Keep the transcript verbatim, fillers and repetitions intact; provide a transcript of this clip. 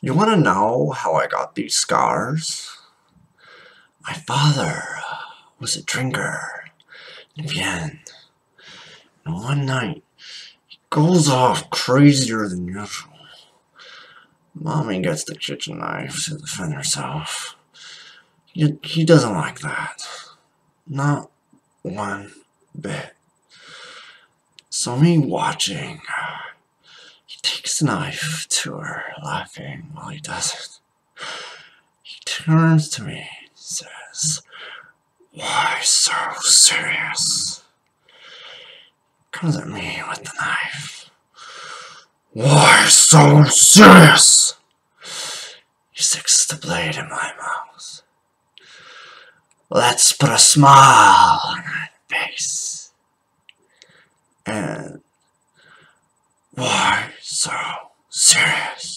You want to know how I got these scars? My father was a drinker in Vienna, and one night he goes off crazier than usual. Mommy gets the kitchen knife to defend herself. He, he doesn't like that. Not one bit. So me watching, he takes the knife to her, laughing while he does it. He turns to me and says, "Why so serious?" Comes at me with the knife. "Why so serious?" He sticks the blade in my mouth. "Let's put a smile on her face." And why so serious?